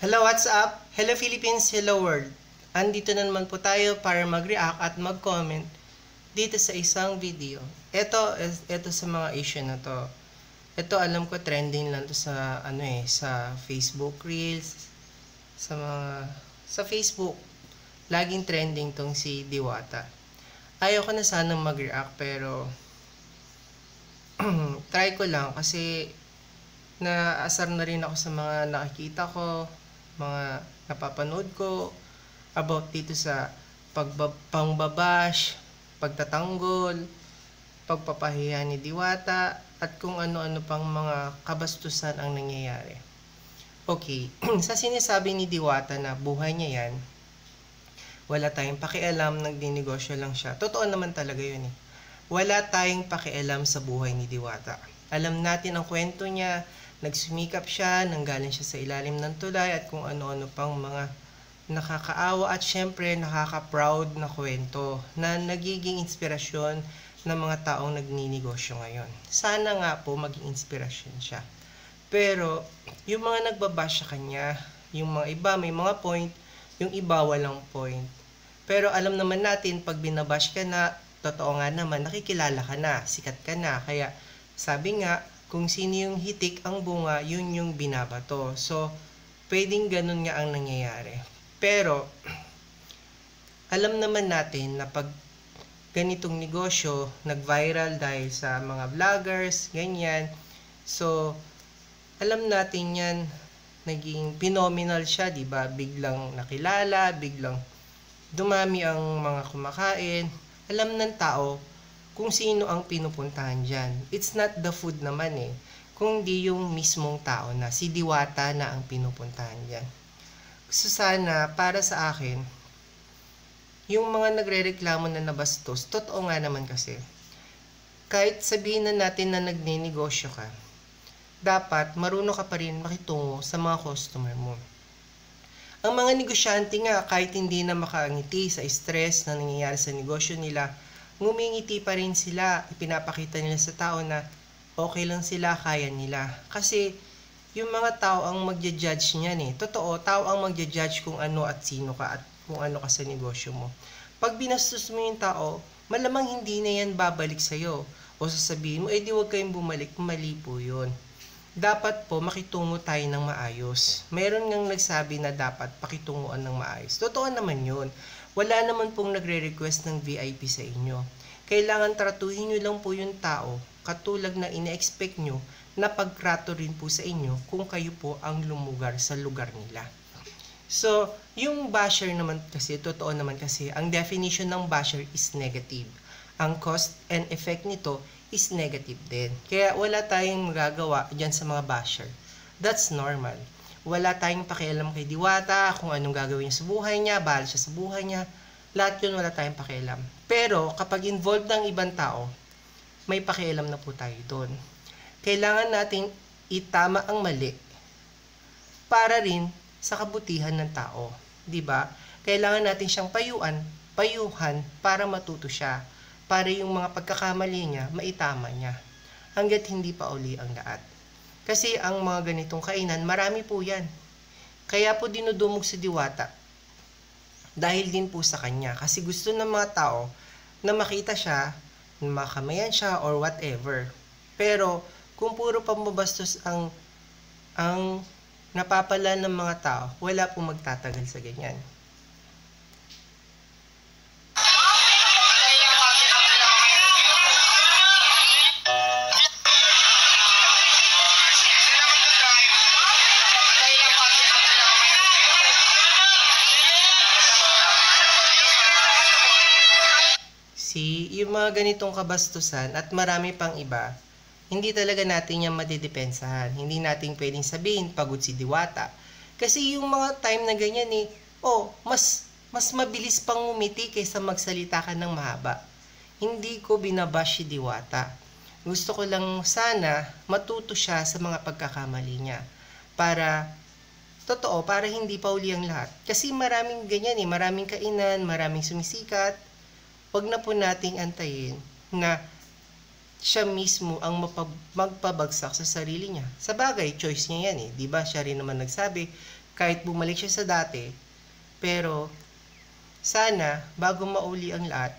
Hello, what's up? Hello Philippines, hello world. Andito na naman po tayo para mag-react at mag-comment dito sa isang video. Ito sa mga issue na to. Ito alam ko trending lang to sa sa Facebook Reels, sa Facebook. Laging trending tong si Diwata. Ayaw ko na sanang mag-react pero try ko lang kasi naasar na rin ako sa mga nakikita ko, mga napapanood ko about dito sa pangbabash, pagtatanggol, pagpapahiya ni Diwata, at kung ano-ano pang mga kabastusan ang nangyayari. Okay, sa sinasabi ni Diwata na buhay niya yan, wala tayong pakialam, nagdinegosyo lang siya. Totoo naman talaga yun eh. Wala tayong pakialam sa buhay ni Diwata. Alam natin ang kwento niya, nagsumikap siya, nanggaling siya sa ilalim ng tulay at kung ano-ano pang mga nakakaawa at syempre nakaka-proud na kwento na nagiging inspirasyon ng mga taong nagninegosyo ngayon. Sana nga po maging inspirasyon siya. Pero yung mga nagbabash sa kanya, yung mga iba may mga point, yung iba walang point. Pero alam naman natin pag binabash ka na, totoo nga naman, nakikilala ka na, sikat ka na. Kaya sabi nga, kung sino yung hitik ang bunga, yun yung binabato. So, pwedeng ganun nga ang nangyayari. Pero, alam naman natin na pag ganitong negosyo, nag-viral dahil sa mga vloggers, ganyan. So, alam natin yan, naging phenomenal siya, di ba? Biglang nakilala, biglang dumami ang mga kumakain. Alam ng tao kung sino ang pinupuntahan dyan. It's not the food naman eh, kundi yung mismong tao na si Diwata na ang pinupuntahan dyan. So sana, para sa akin, yung mga nagre-reklamo na nabastos, totoo nga naman kasi. Kahit sabihin na natin na nagninegosyo ka, dapat marunong ka pa rin makitungo sa mga customer mo. Ang mga negosyante nga, kahit hindi na makangiti sa stress na nangyayari sa negosyo nila, ngumingiti pa rin sila, ipinapakita nila sa tao na okay lang sila, kaya nila. Kasi yung mga tao ang magja-judge niyan eh. Totoo, tao ang magja-judge kung ano at sino ka at kung ano ka sa negosyo mo. Pag binastos mo yung tao, malamang hindi na yan babalik sa'yo. O sasabihin mo, di wag kayong bumalik, mali po yun. Dapat po makitungo tayo ng maayos. Meron ngang nagsabi na dapat pakitunguan ng maayos. Totoo naman yun. Wala naman pong nagre-request ng VIP sa inyo. Kailangan tratuhin nyo lang po yung tao katulad na ine-expect nyo na pagtrato rin po sa inyo kung kayo po ang lumugar sa lugar nila. So, yung basher naman kasi, totoo naman kasi, ang definition ng basher is negative. Ang cause and effect nito is negative din. Kaya wala tayong magagawa dyan sa mga basher. That's normal. Wala tayong pakialam kay Diwata, kung anong gagawin niya sa buhay niya, bahala siya sa buhay niya. Lahat yun wala tayong pakialam. Pero kapag involved ng ibang tao, may pakialam na po tayo doon. Kailangan nating itama ang mali para rin sa kabutihan ng tao. 'Di ba? Kailangan natin siyang payuhan para matuto siya. Para yung mga pagkakamali niya, maitama niya. Hanggat hindi pa uli ang lahat. Kasi ang mga ganitong kainan, marami po yan. Kaya po dinudumog si Diwata. Dahil din po sa kanya. Kasi gusto ng mga tao na makita siya, na makamayan siya, or whatever. Pero, kung puro pambabastos ang napapala ng mga tao, wala po magtatagal sa ganyan. Yung mga ganitong kabastusan at marami pang iba, hindi talaga natin yan madidepensahan. Hindi natin pwedeng sabihin pagod si Diwata. Kasi yung mga time na ganyan mas mabilis pang umiti kaysa magsalita ka ng mahaba. Hindi ko binabash si Diwata. Gusto ko lang sana matuto siya sa mga pagkakamali niya. Para hindi pa uli ang lahat. Kasi maraming ganyan maraming kainan, maraming sumisikat. Wag na po nating antayin na siya mismo ang magpabagsak sa sarili niya. Sa bagay, choice niya yan eh. Diba? Siya rin naman nagsabi, kahit bumalik siya sa dati, pero sana bago mahuli ang lahat,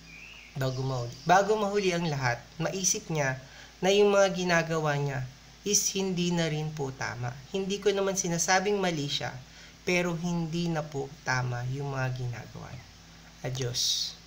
maisip niya na yung mga ginagawa niya is hindi na rin po tama. Hindi ko naman sinasabing mali siya, pero hindi na po tama yung mga ginagawa niya. Adios.